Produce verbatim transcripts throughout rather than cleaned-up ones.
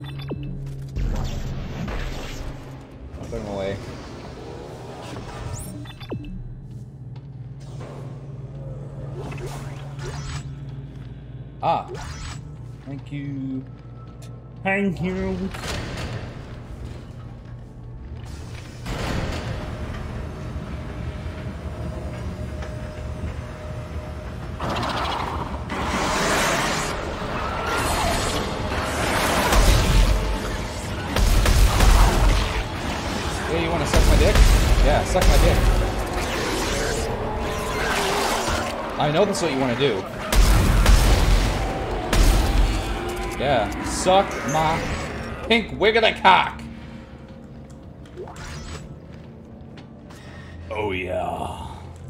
I'll put him away. Ah. Thank you. Thank you. Hey, you want to suck my dick? Yeah, suck my dick. I know that's what you want to do. Yeah, suck my pink wiggly cock. Oh yeah.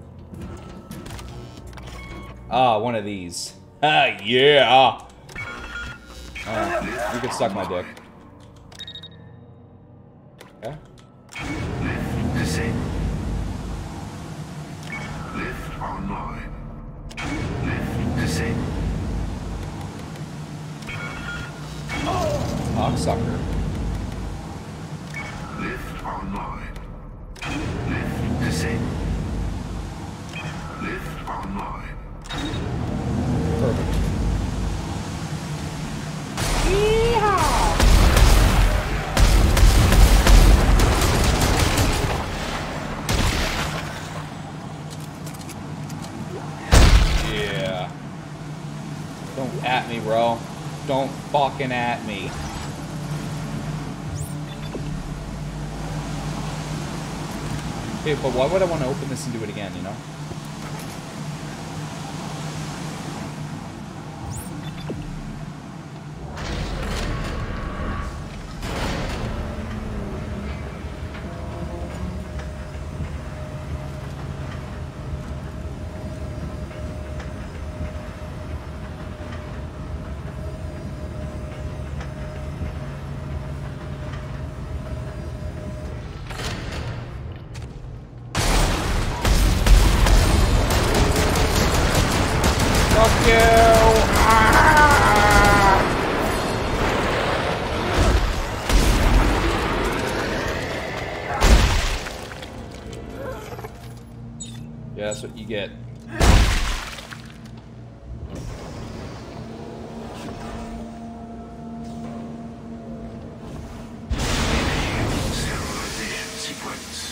Ah, one of these. Ah, yeah. Uh, you can suck my dick. Yeah. Descend. Lift online. Lift descend. Cocksucker. Lift online. Lift descend. Lift online. Perfect. Yeah. Don't at me, bro. Don't fucking at me. Okay, but why would I want to open this and do it again, you know? Fuck you! Ah! Yeah, that's what you get. Sterilization sequence.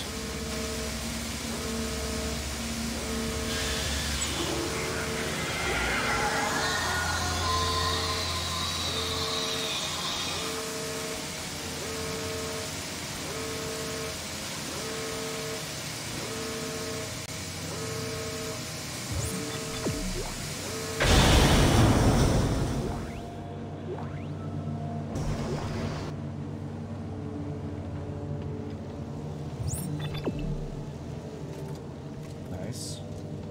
Nice.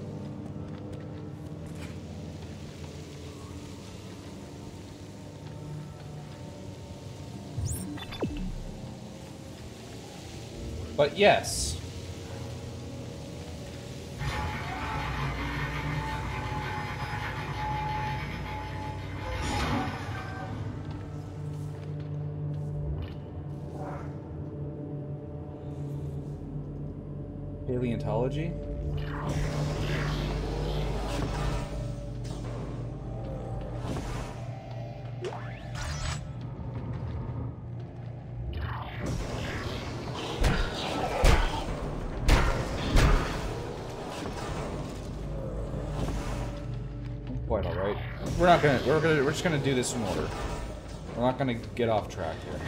But yes. Paleontology? Quite all right. We're not gonna. We're gonna. We're just gonna do this in order. We're not gonna get off track here.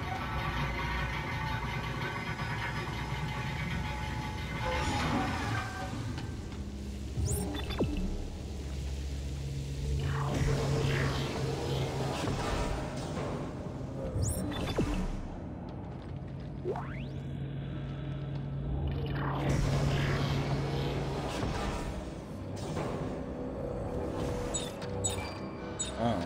Oh.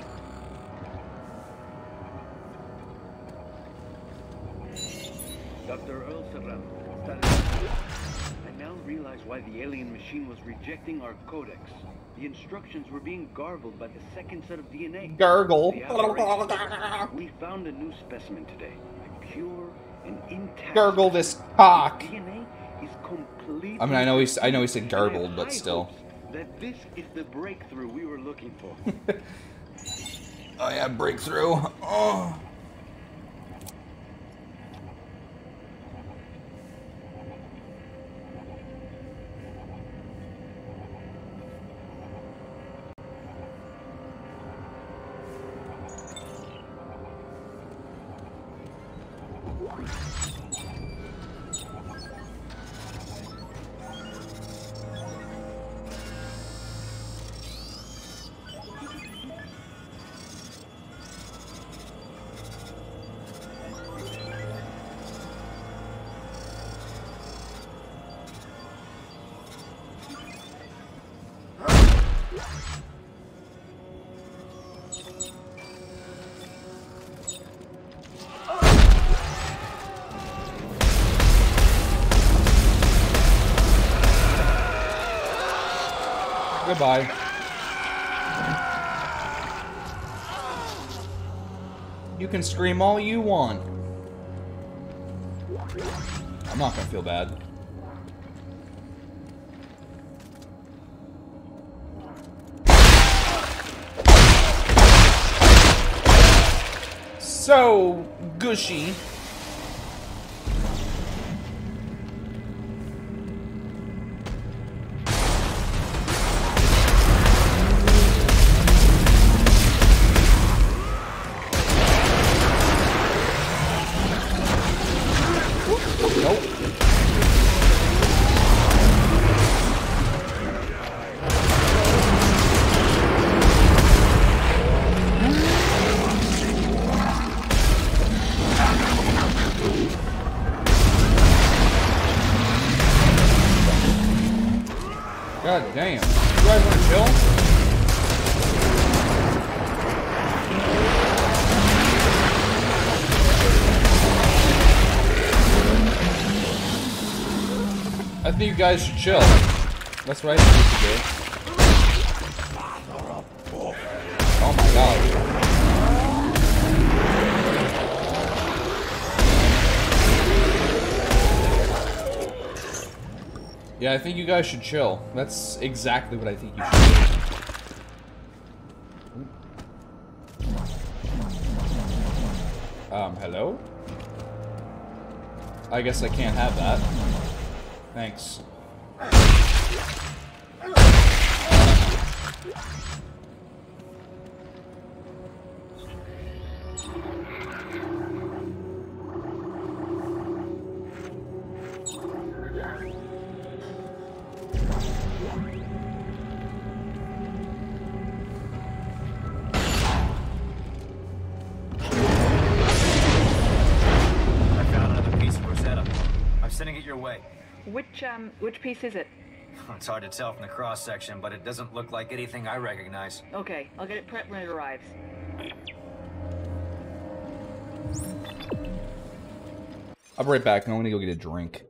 Doctor Earl Serrano. I now realize why the alien machine was rejecting our codex. The instructions were being gargled by the second set of D N A. Gargle. We found a new specimen today. Pure and intact. Gargle this cock. D N A is completely. I mean, I know he's, I know he said gargled, but still. That this is the breakthrough we were looking for. Oh yeah, breakthrough. Oh. Goodbye. You can scream all you want. I'm not gonna feel bad. So gushy. God damn. You guys want to chill? I think you guys should chill. That's what I think you should do. Oh my god. Yeah, I think you guys should chill. That's exactly what I think you should do. Um, hello? I guess I can't have that. Thanks. Sending it your way. Which, um, which piece is it? It's hard to tell from the cross-section, but it doesn't look like anything I recognize. Okay, I'll get it prepped when it arrives. I'll be right back. I'm gonna go get a drink.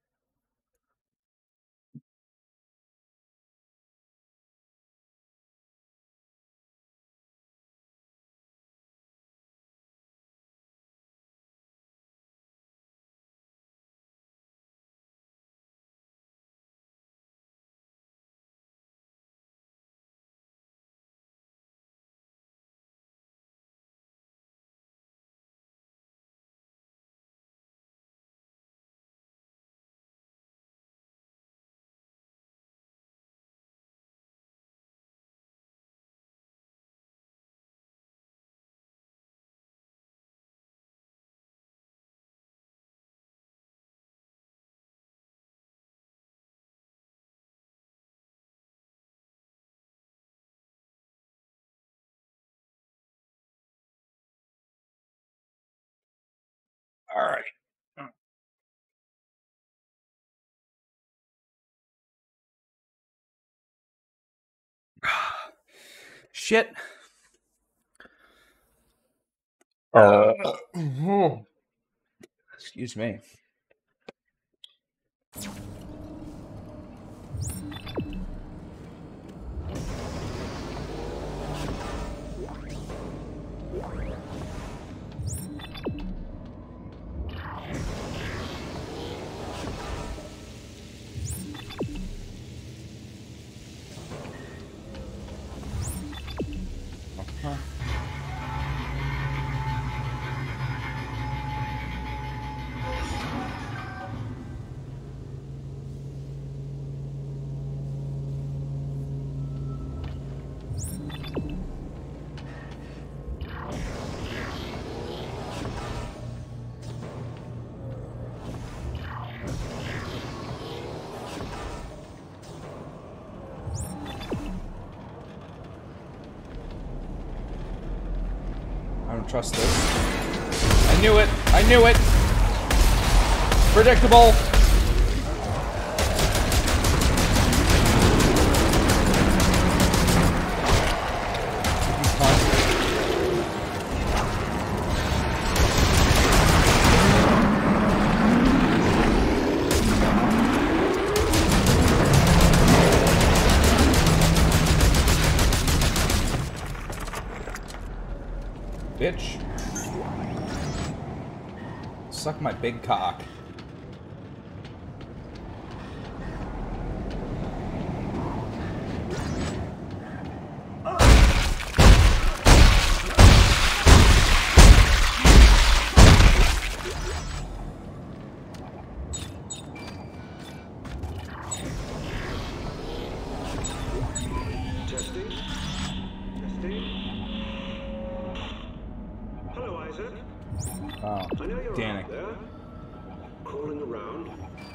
All right. Shit. Uh, excuse me. trust this. I knew it! I knew it! Predictable! Bitch. Suck my big cock. Testing. Testing. Hello, Isaac. Oh, I know you're Danik. out there, crawling around.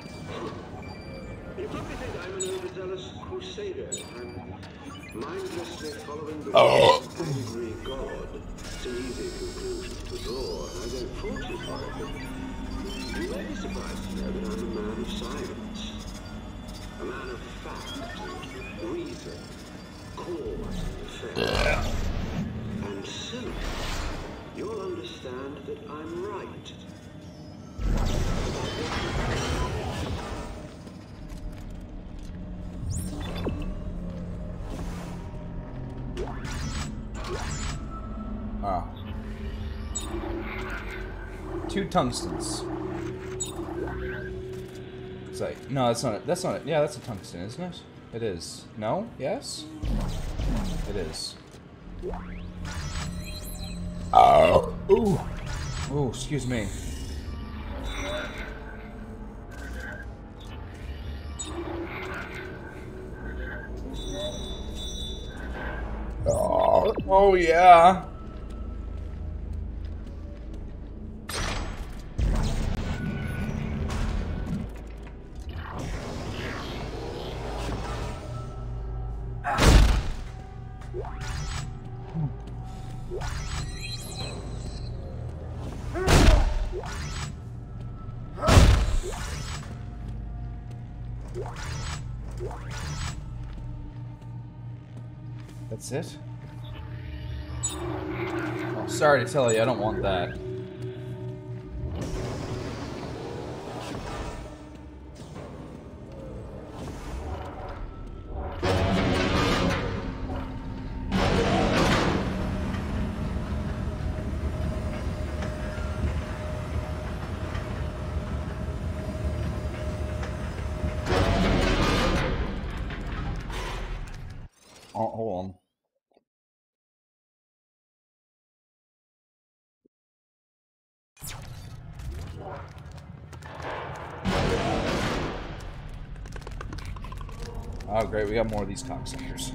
You probably think I'm an overzealous crusader. I'm mindlessly following the Oh. angry god. It's an easy conclusion to draw, and I don't fault you for it. But you may be surprised to know that I'm a man of science, a man of fact and reason, cause and effect, and soon you'll understand that I'm right. Ah. Two tungstens. It's like, no, that's not it. That's not it. Yeah, that's a tungsten, isn't it? It is. No? Yes? It is. Oh. Ooh. Ooh, excuse me. Oh, oh yeah. That's it? Oh, sorry to tell you, I don't want that. Oh, hold on. Oh, great, we got more of these cocksuckers.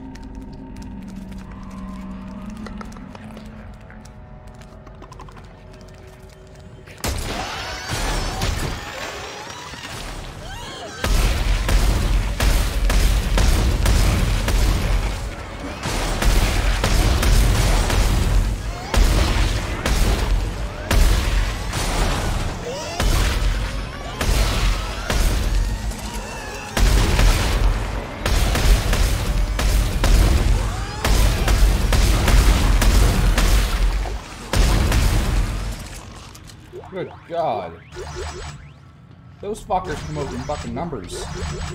Good God. Those fuckers come out in fucking numbers.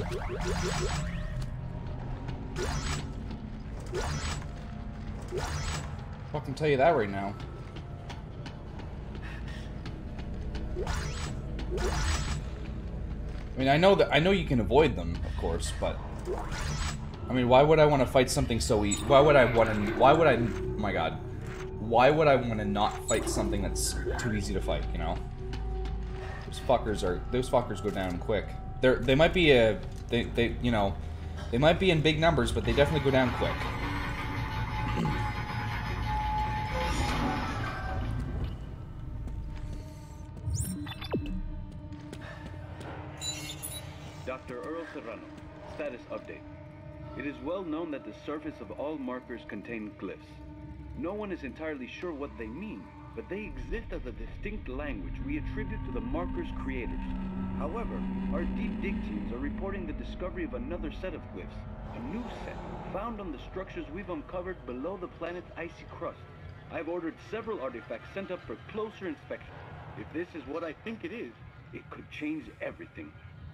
Fucking tell you that right now. I mean, I know that I know you can avoid them, of course, but I mean, why would I want to fight something so easy? Why would I want to? Why would I? Oh my God. Why would I want to not fight something that's too easy to fight, you know? Those fuckers are, those fuckers go down quick. They're, they might be a, they, they, you know, they might be in big numbers, but they definitely go down quick. Doctor Earl Serrano, status update. It is well known that the surface of all markers contain glyphs. No one is entirely sure what they mean, but they exist as a distinct language we attribute to the marker's creators. However, our deep dig teams are reporting the discovery of another set of glyphs, a new set found on the structures we've uncovered below the planet's icy crust. I've ordered several artifacts sent up for closer inspection. If this is what I think it is, it could change everything.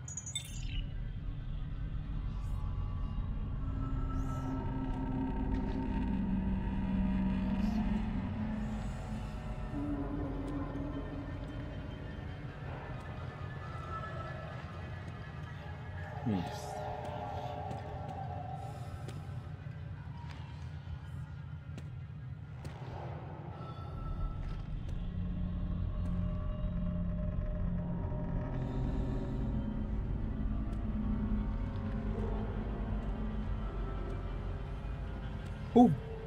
Hmm. Ooh.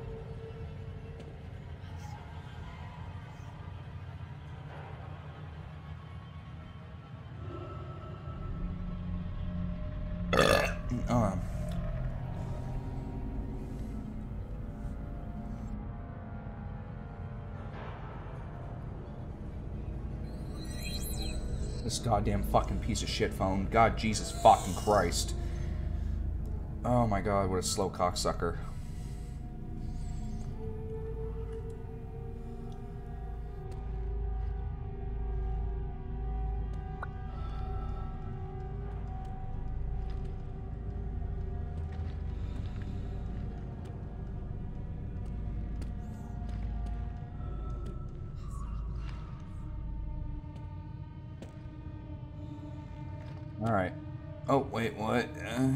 Um. This goddamn fucking piece of shit phone. God, Jesus fucking Christ. Oh my god, what a slow cocksucker. Alright. Oh, wait, what? Uh...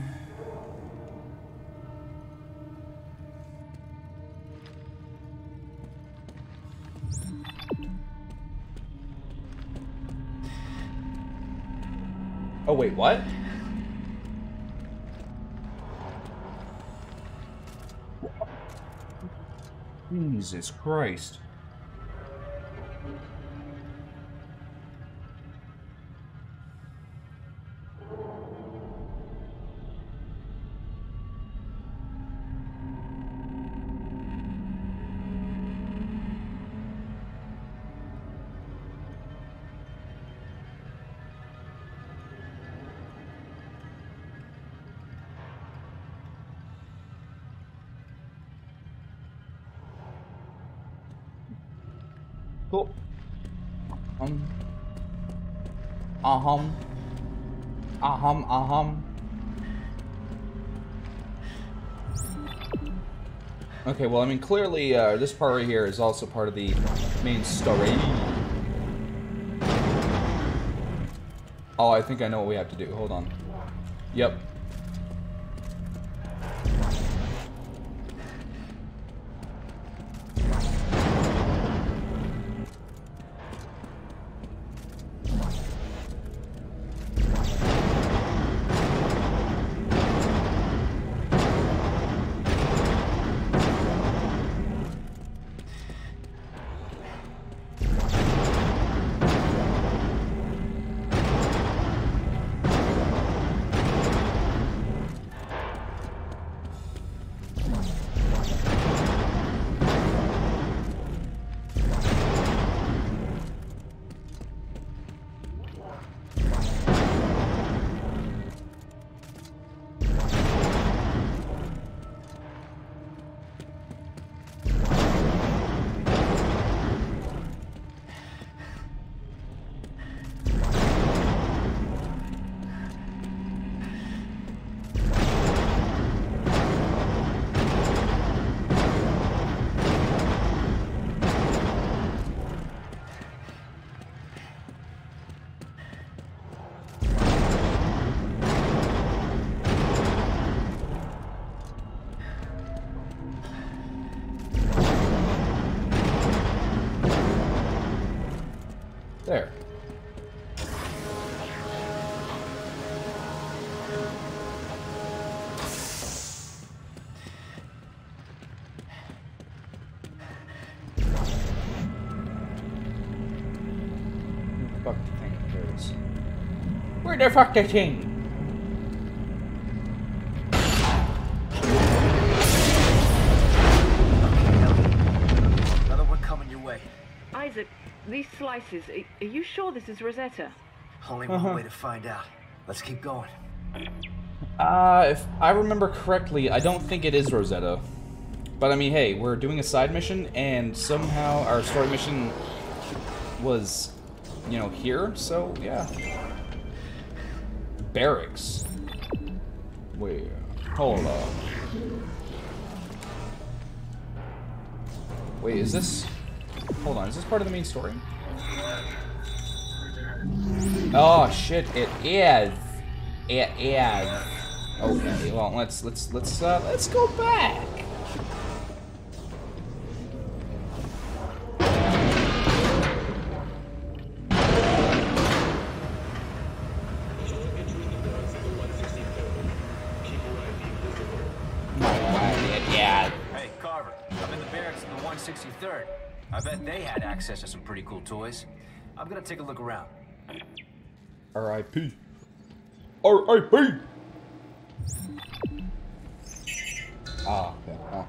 Oh, wait, what? Jesus Christ. Cool. Um. Ahum. Ahum. Ahum. Okay, well, I mean, clearly, uh, this part right here is also part of the main story. Oh, I think I know what we have to do. Hold on. Yep. There. Fuck the thing. There it is. Where the fuck the thing? Another one coming your way. I Isaac, these slices, are, are you sure this is Rosetta? Only one way to find out. Let's keep going. Uh, if I remember correctly, I don't think it is Rosetta. But I mean, hey, we're doing a side mission, and somehow our story mission was, you know, here, so yeah. Barracks. Wait, hold up. Wait, is this... Hold on, is this part of the main story? Oh shit, it is. It is. Okay, well let's let's let's uh let's go back. Yeah. Hey, Carver, I'm in the barracks in the one sixty-third. I bet they had access to some pretty cool toys. I'm gonna take a look around. R I P R I P Ah, yeah, oh.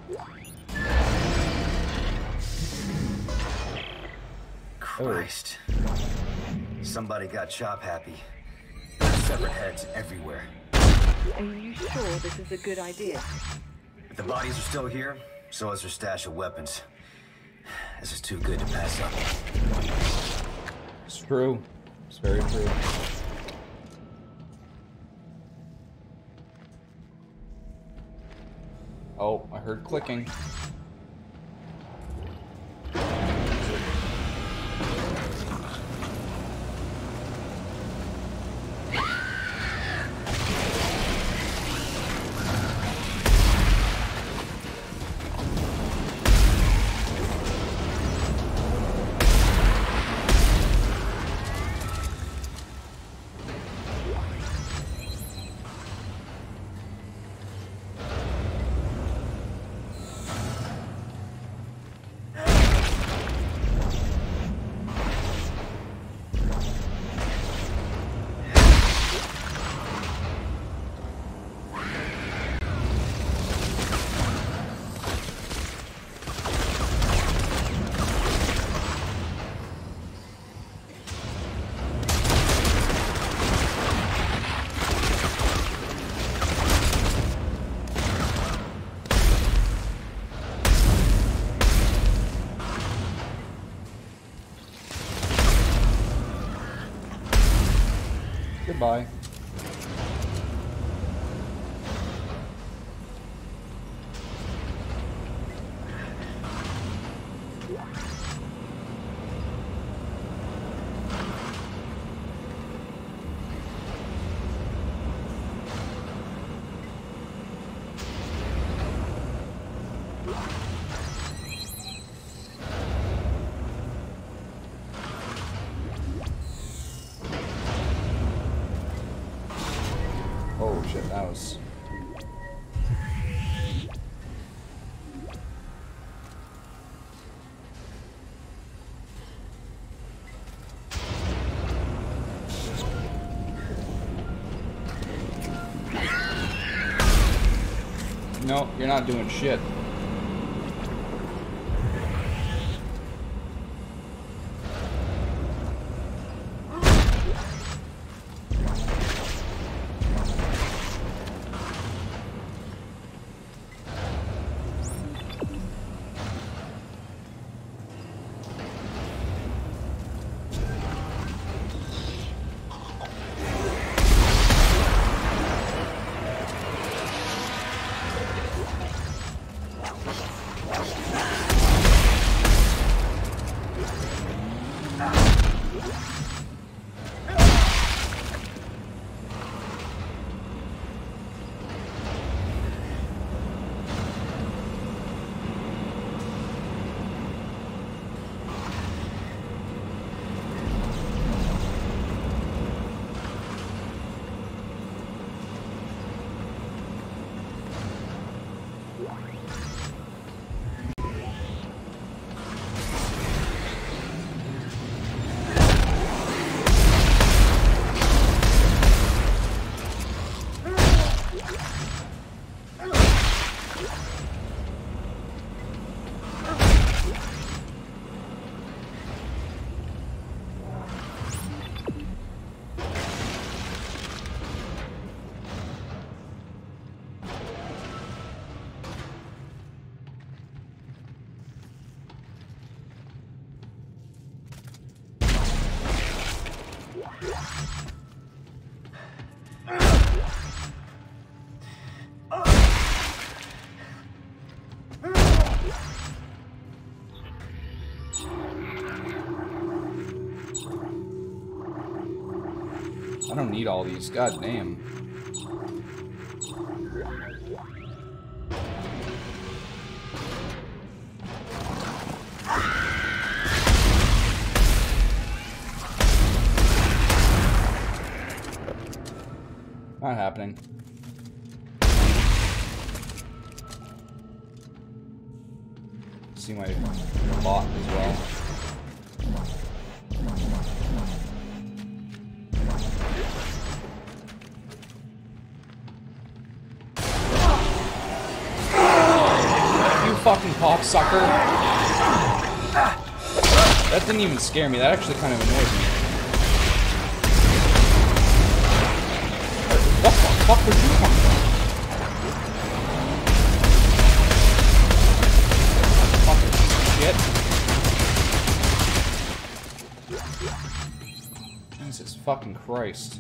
Christ. Somebody got chop happy. Severed heads everywhere. Are you sure this is a good idea? If the bodies are still here, so is their stash of weapons. This is too good to pass up. It's true. It's very true. Oh, I heard clicking. Goodbye. Oh shit, that was... No, you're not doing shit. I don't need all these. God damn. Not happening. See my bot as well. You fucking cocksucker. That didn't even scare me. That actually kind of annoyed me. What the fuck would you come from? Fucking shit. Jesus fucking Christ.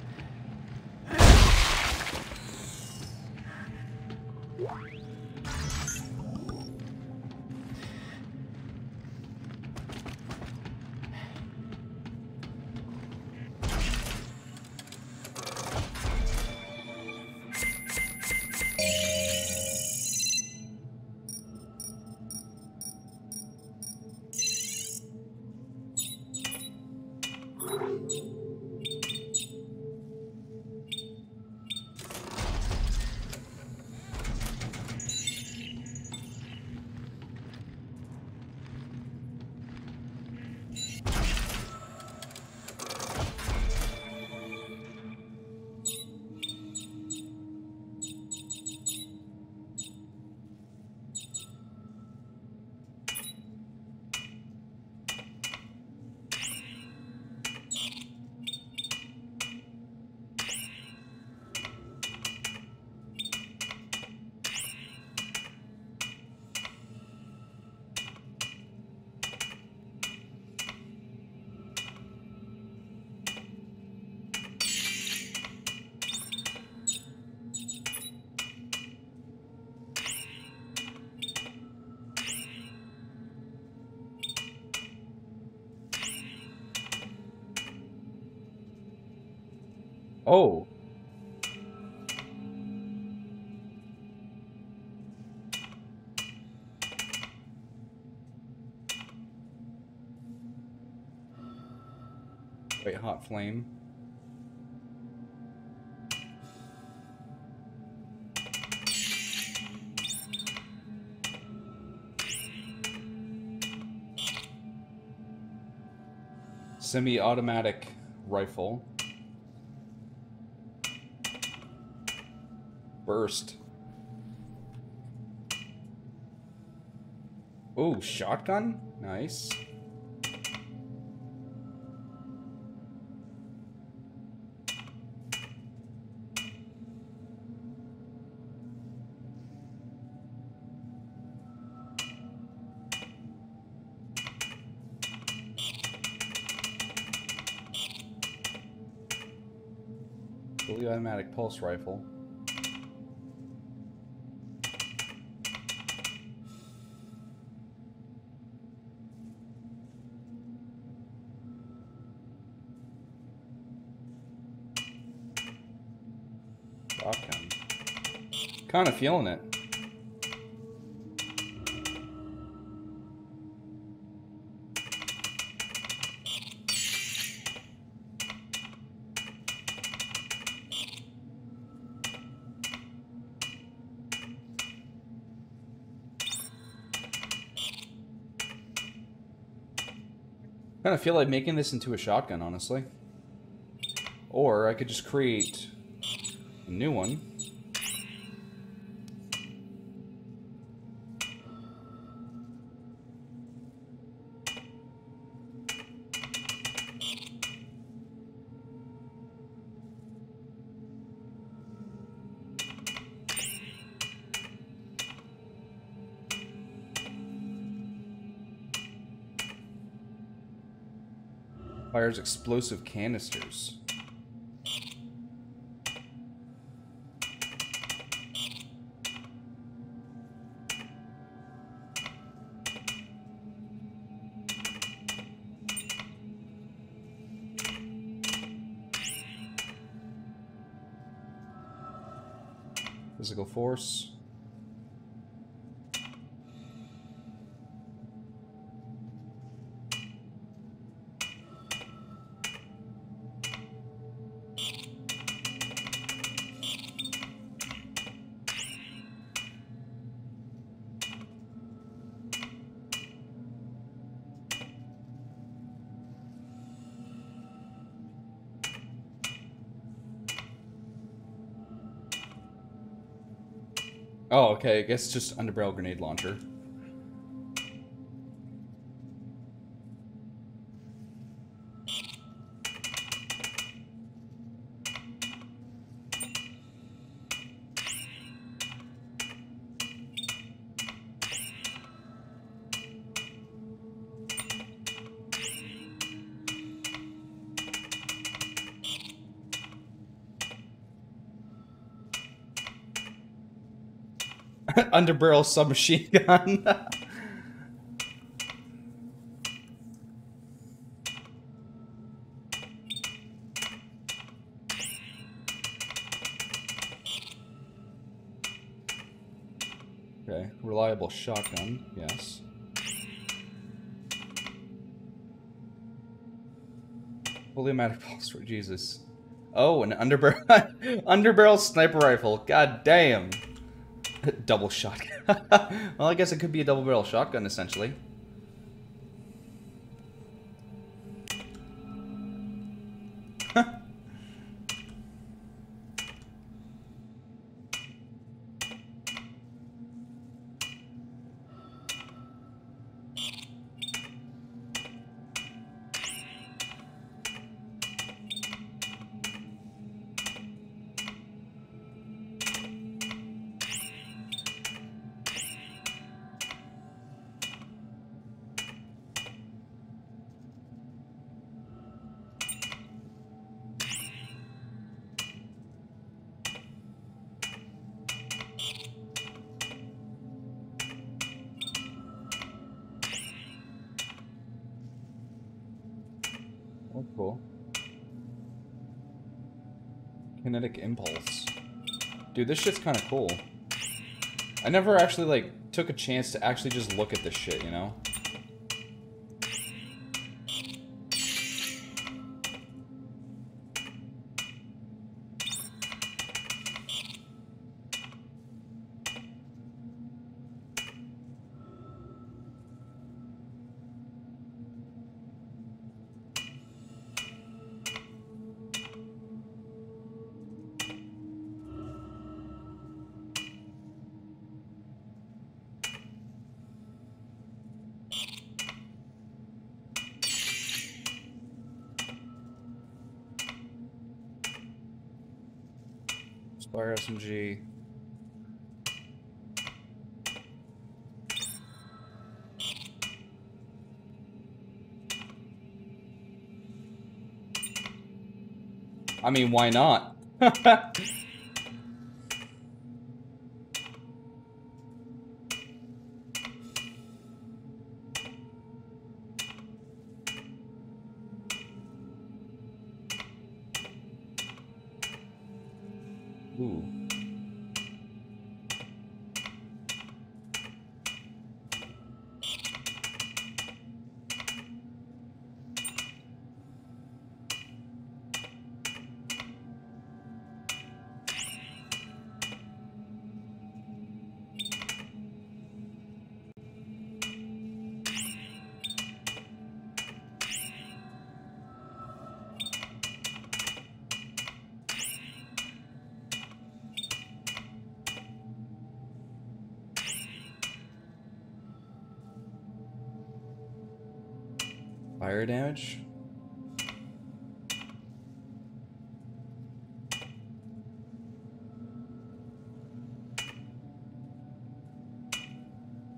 Oh. Wait, hot flame. Semi-automatic rifle. Burst. Oh, shotgun? Nice. Fully automatic pulse rifle. Shotgun. Kind of feeling it. I kind of feel like making this into a shotgun, honestly. Or I could just create a new one. If Fires explosive canisters. Physical force. Oh, okay, I guess just underbarrel grenade launcher. Underbarrel submachine gun. Okay, reliable shotgun, yes. Fully automatic pulse for Jesus. Oh, an underbarrel underbarrel sniper rifle. God damn. Double shotgun. Well, I guess it could be a double barrel shotgun essentially. Oh, cool. Kinetic impulse. Dude, this shit's kind of cool. I never actually, like, took a chance to actually just look at this shit, you know? Spire S M G. I mean, why not? Ooh. Fire damage?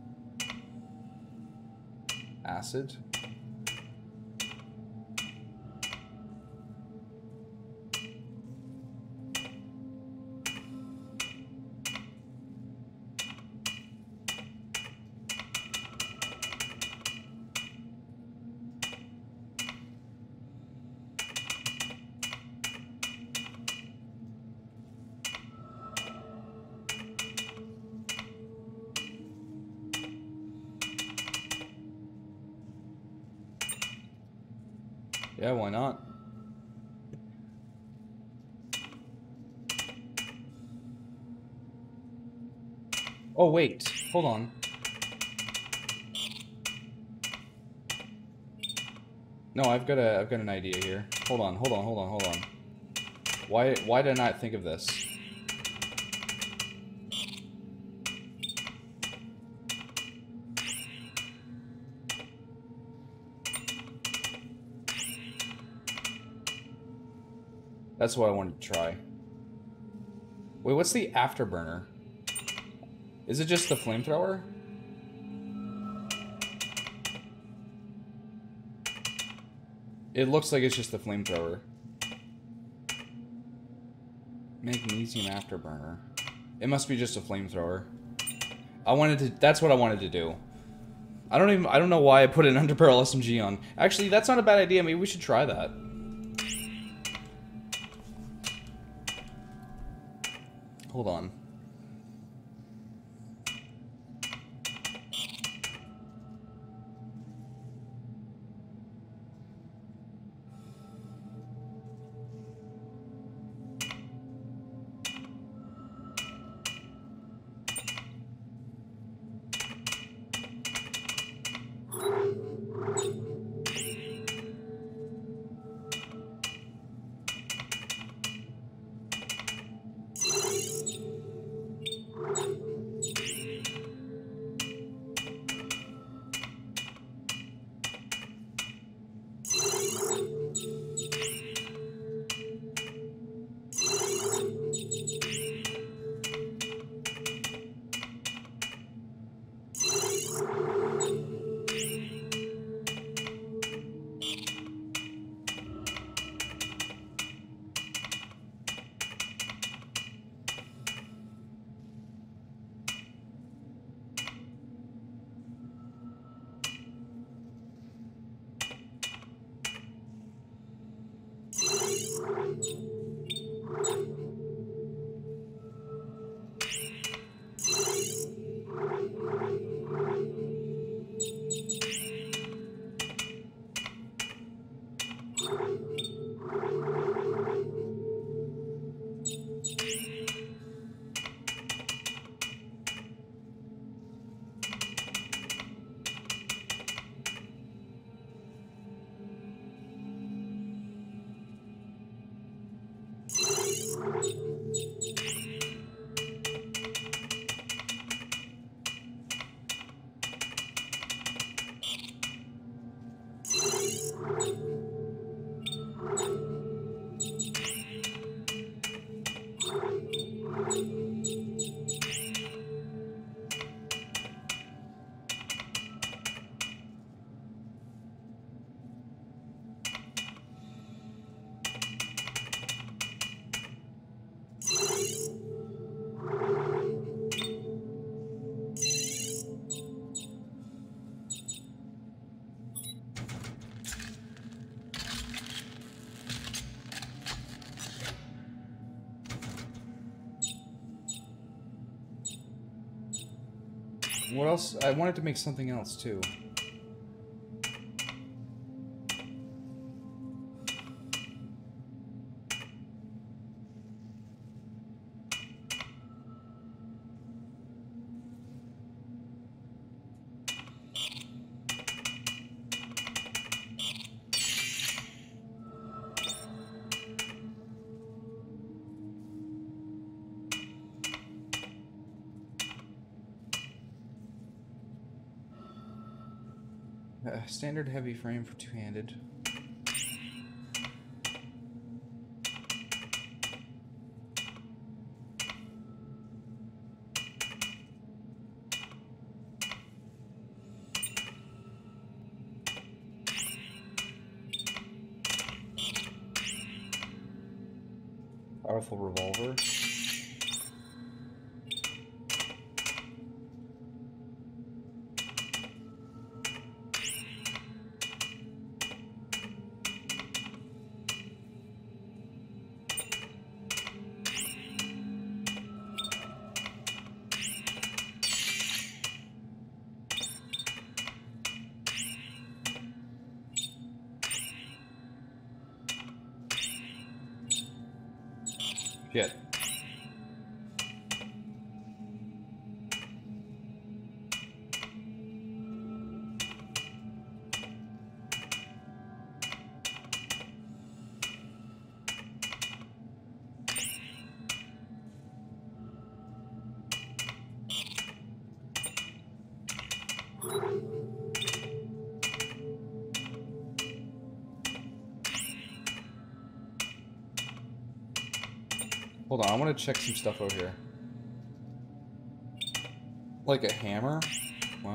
Acid? Yeah, why not? Oh, wait. Hold on. No, I've got a I've got an idea here. Hold on, hold on, hold on, hold on. Why why did I not think of this? That's what I wanted to try. Wait, what's the afterburner? Is it just the flamethrower? It looks like it's just the flamethrower. Magnesium afterburner. It must be just a flamethrower. I wanted to. That's what I wanted to do. I don't even. I don't know why I put an underbarrel S M G on. Actually, that's not a bad idea. Maybe we should try that. Hold on. What else? I wanted to make something else too. Uh, standard heavy frame for two-handed. Powerful revolver. Shit. Hold on, I want to check some stuff over here. Like a hammer? Wow.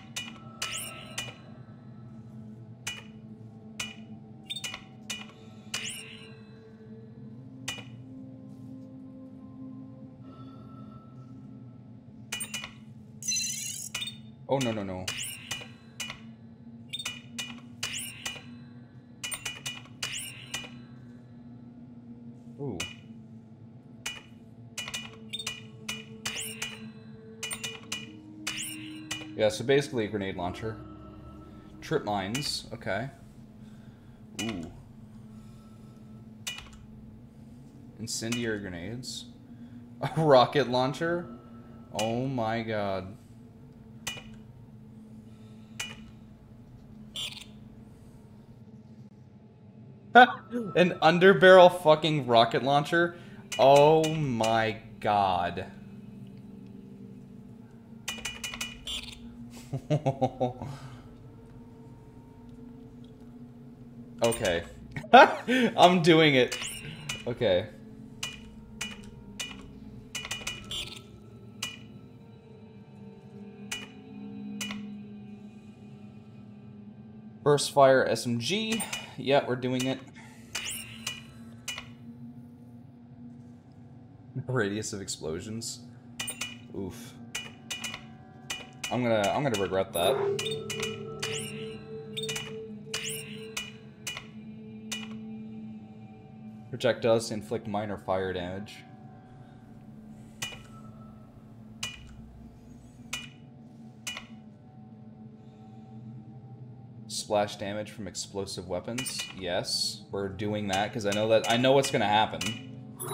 Oh, no, no, no. Ooh. Yeah, so basically a grenade launcher. Trip mines, okay. Ooh. Incendiary grenades. A rocket launcher? Oh my god. An underbarrel fucking rocket launcher? Oh my god. Okay. I'm doing it. Okay. Burst fire S M G. Yeah, we're doing it. Radius of explosions. Oof. I'm gonna I'm gonna regret that. Projectiles to inflict minor fire damage. Splash damage from explosive weapons. Yes, we're doing that because I know that I know what's gonna happen.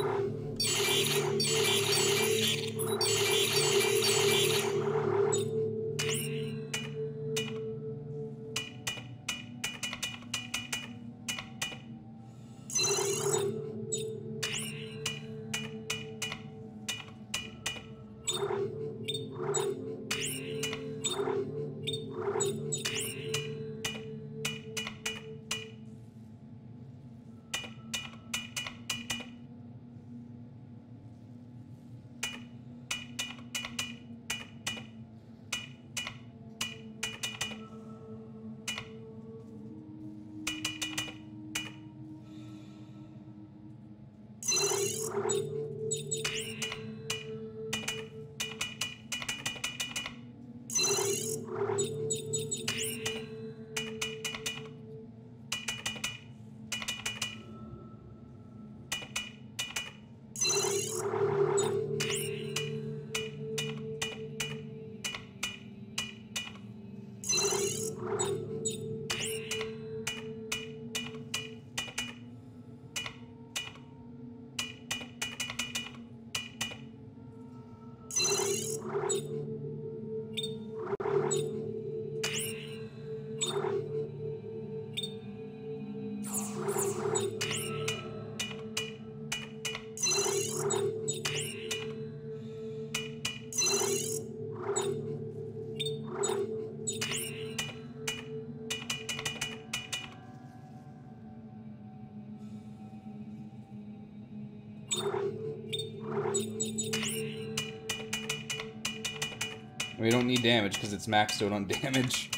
We don't need damage because it's maxed out on damage.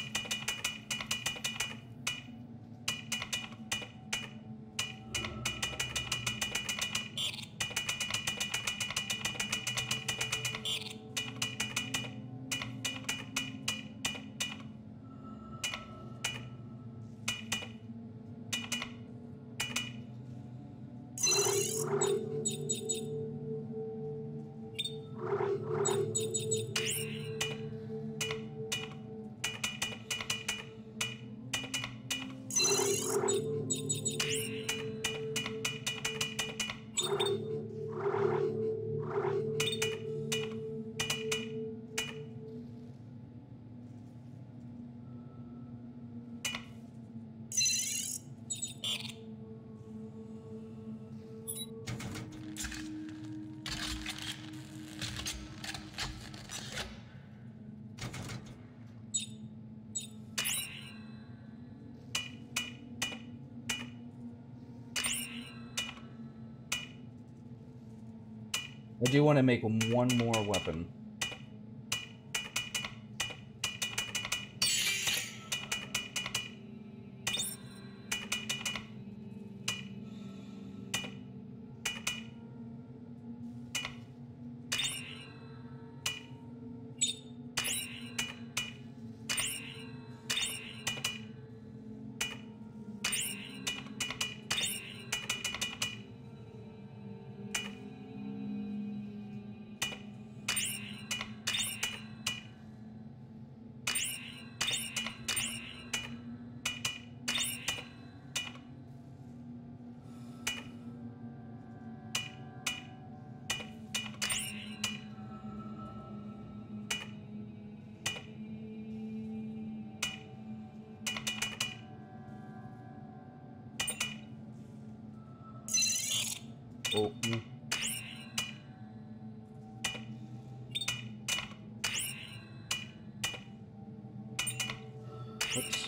I do want to make one more weapon. Oh. Mm. Oops.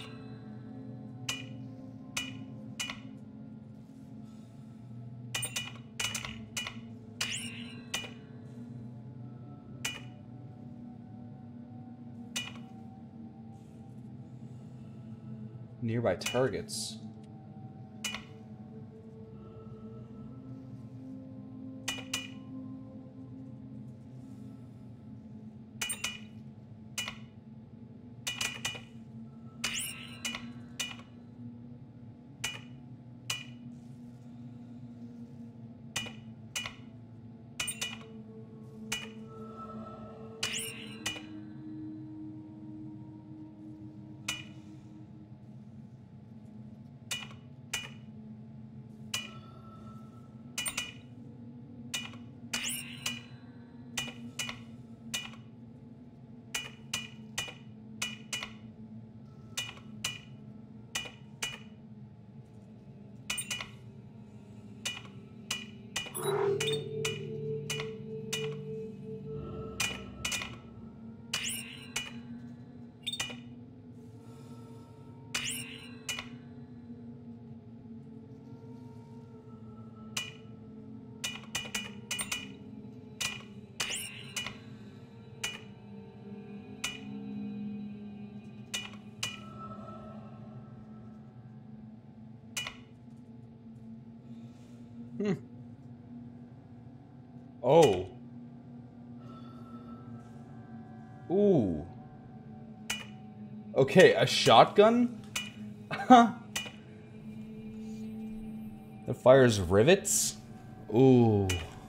Nearby targets. Hmm. Oh. Ooh. Okay, a shotgun? That fires rivets? Ooh.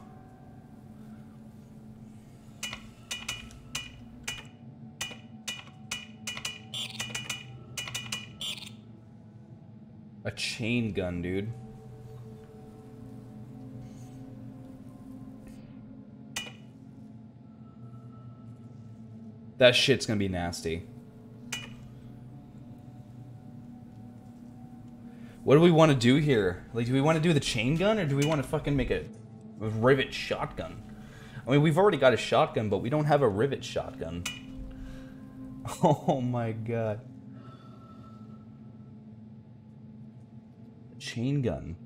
A chain gun, dude. That shit's gonna be nasty. What do we want to do here? Like, do we want to do the chain gun, or do we want to fucking make a, a rivet shotgun? I mean, we've already got a shotgun, but we don't have a rivet shotgun. Oh my god. Chain gun.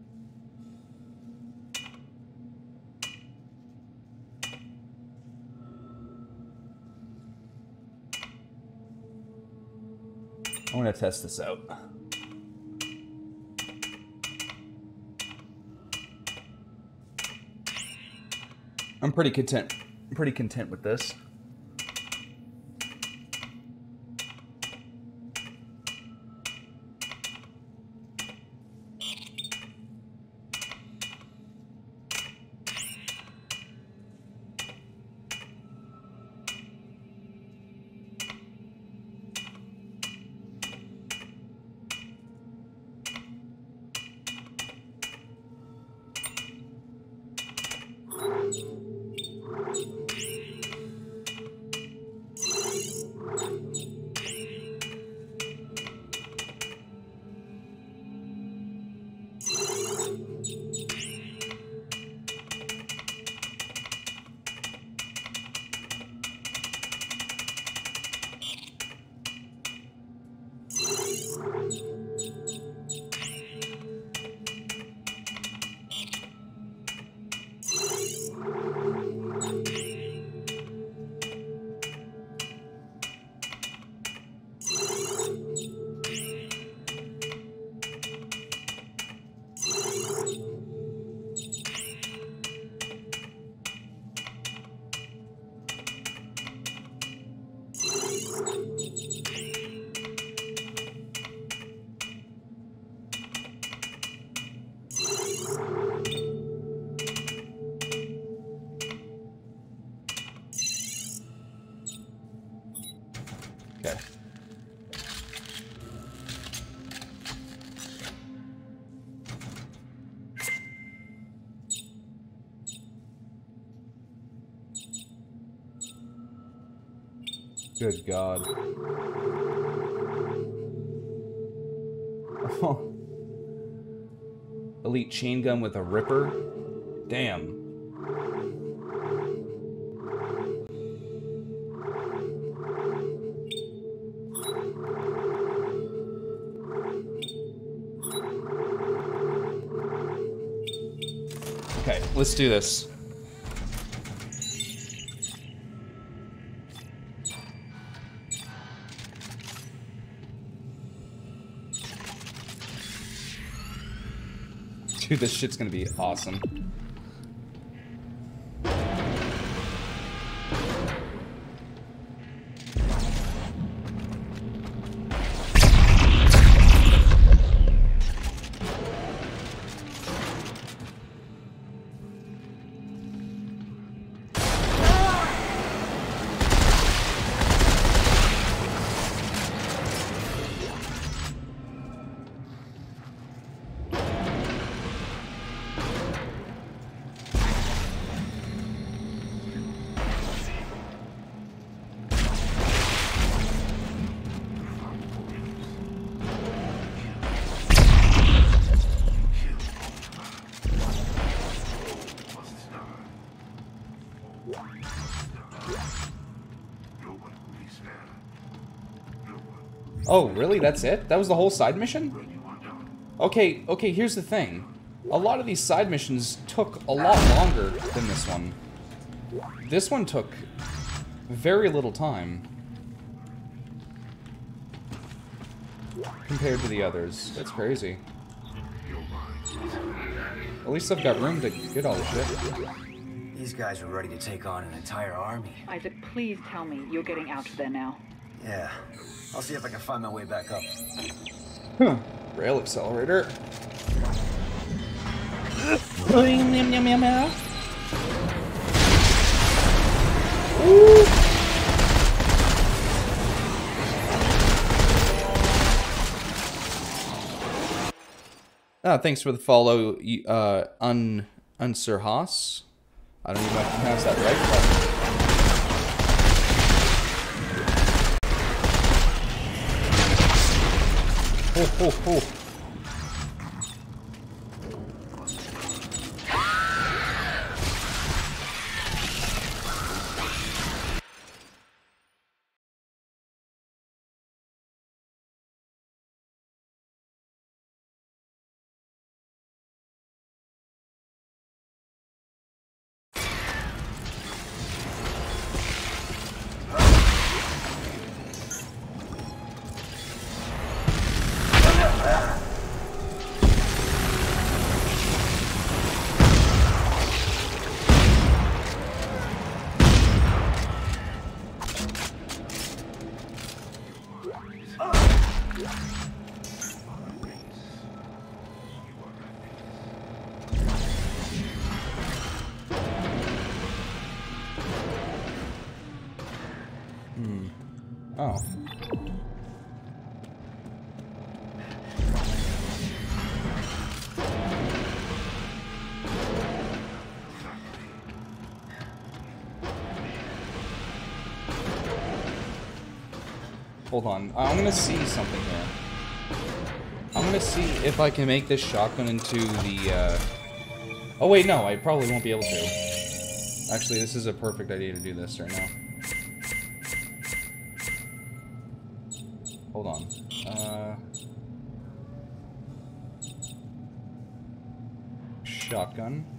I want to test this out. I'm pretty content. I'm pretty content with this. Good God. Oh. Elite chain gun with a ripper? Damn. Okay, let's do this. Dude, this shit's gonna be awesome. Oh, really? That's it? That was the whole side mission? Okay, okay, here's the thing. A lot of these side missions took a lot longer than this one. This one took very little time compared to the others. That's crazy. At least I've got room to get all the shit. These guys were ready to take on an entire army. Isaac, please tell me you're getting out of there now. Yeah. I'll see if I can find my way back up. Huh. Rail accelerator. Ooh. Ah, thanks for the follow, uh, Un Unsir Haas. I don't even know if I pronounce that right, but... Ho, ho, ho. Oh. Hold on. I'm gonna see something here. I'm gonna see if I can make this shotgun into the, uh... Oh wait, no, I probably won't be able to. Actually, this is a perfect idea to do this right now. Hold on. Uh... Shotgun.